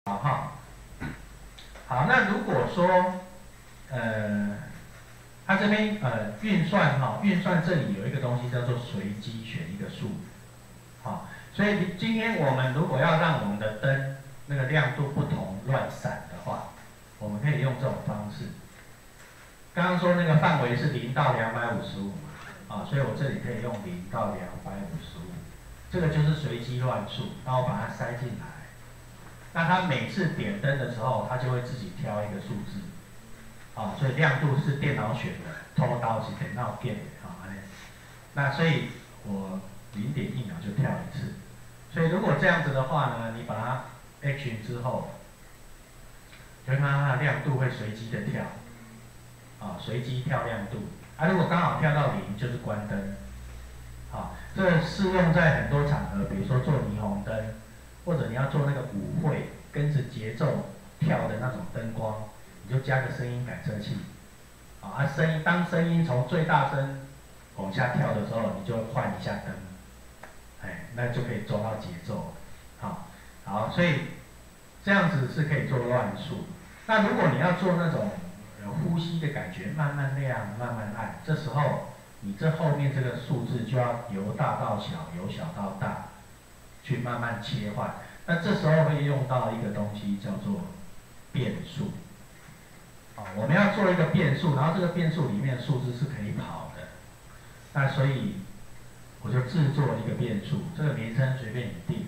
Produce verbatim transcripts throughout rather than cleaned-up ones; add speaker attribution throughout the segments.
Speaker 1: 好哈，好，那如果说，呃，它这边呃运算哈，运算这里有一个东西叫做随机选一个数，好，所以今天我们如果要让我们的灯那个亮度不同乱闪的话，我们可以用这种方式。刚刚说那个范围是零到两百五十五嘛，啊，所以我这里可以用零到两百五十五，这个就是随机乱数，然后把它塞进来。那它每次点灯的时候，它就会自己挑一个数字，啊，所以亮度是电脑选的，偷刀是电脑变的啊，那所以我零点一秒就跳一次，所以如果这样子的话呢，你把它 action 之后，就看它的亮度会随机的跳，啊，随机跳亮度，啊，如果刚好跳到零就是关灯，啊，这适用在很多场合，比如说做霓虹灯。或者你要做那个舞会，跟着节奏跳的那种灯光，你就加个声音感测器，啊，声音当声音从最大声往下跳的时候，你就换一下灯，哎，那就可以抓到节奏，好，好，所以这样子是可以做乱数。那如果你要做那种有呼吸的感觉，慢慢亮，慢慢暗，这时候你这后面这个数字就要由大到小，由小到大。去慢慢切换，那这时候会用到一个东西叫做变数。哦，我们要做一个变数，然后这个变数里面数字是可以跑的。那所以我就制作一个变数，这个名称随便你定，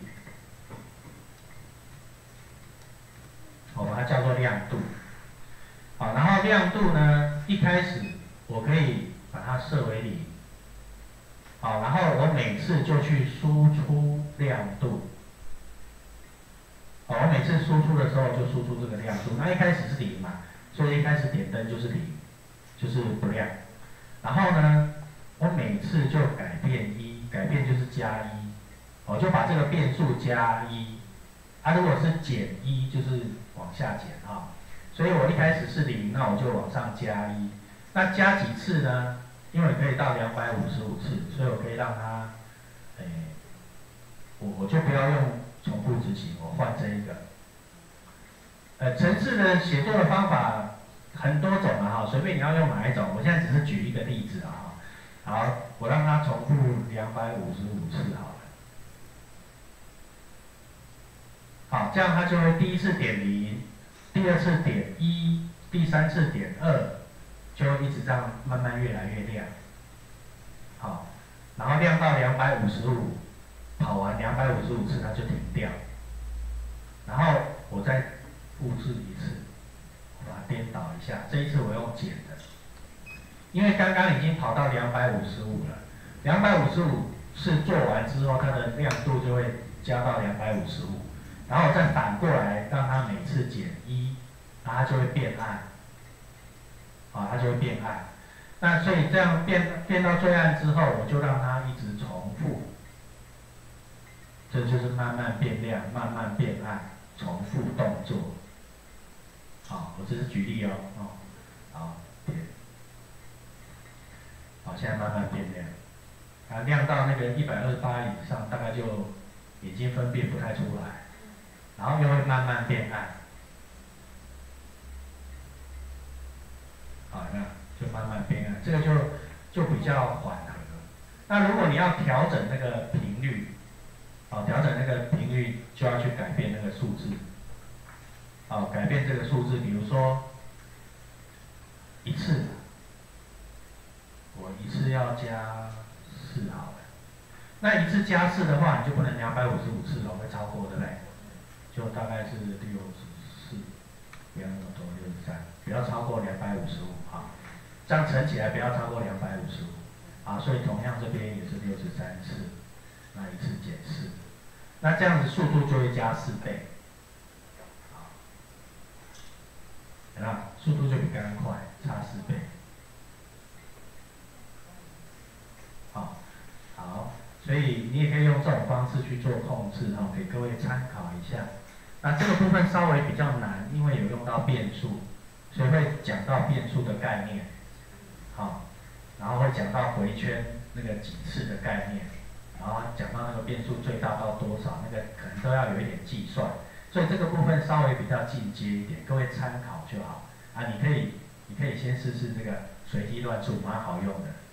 Speaker 1: 我把它叫做亮度。好，然后亮度呢，一开始我可以把它设为零。好，然后我每次就去输出亮度。好，我每次输出的时候就输出这个亮度。那一开始是零嘛，所以一开始点灯就是零，就是不亮。然后呢，我每次就改变一，改变就是加一，我就把这个变数加一。啊，如果是减一，就是往下减啊。所以我一开始是零，那我就往上加一。那加几次呢？因为可以到两百五十五次，所以我可以让它，诶，我我就不要用重复执行，我换这一个。呃，程式的写作的方法很多种啊，哈，随便你要用哪一种。我现在只是举一个例子啊，好，我让它重复两百五十五次好了。好，这样它就会第一次点零，第二次点一，第三次点二。就会一直这样慢慢越来越亮，好，然后亮到两百五十五，跑完两百五十五次它就停掉，然后我再复制一次，把它颠倒一下，这一次我用减的，因为刚刚已经跑到两百五十五了，两百五十五次做完之后，它的亮度就会加到两百五十五，然后我再反过来让它每次减一，然后它就会变暗。啊，它就会变暗。那所以这样变变到最暗之后，我就让它一直重复，这就是慢慢变亮，慢慢变暗，重复动作。好，我这是举例哦，哦，好，点，好，现在慢慢变亮，啊，亮到那个一百二十八以上，大概就已经分辨不太出来，然后又会慢慢变暗。好，那就慢慢变暗，这个就就比较缓和。那如果你要调整那个频率，好，调整那个频率就要去改变那个数字，好，改变这个数字，比如说一次，我一次要加四好了。那一次加四的话，你就不能两百五十五次了，会超过，对不对？就大概是六十四，不要那么多，六十三，不要超过两百五十五啊。这样乘起来不要超过两百五十五，啊，所以同样这边也是六十三次，那一次减四，那这样子速度就会加四倍，好，有没有？速度就比刚刚快，差四倍，好，好，所以你也可以用这种方式去做控制哈，给各位参考一下。那这个部分稍微比较难，因为有用到变数，所以会讲到变数的概念。好，然后会讲到回圈那个几次的概念，然后讲到那个变数最大到多少，那个可能都要有一点计算。 所以这个部分稍微比较进阶一点，各位参考就好啊。你可以你可以先试试这个随机乱数，蛮好用的。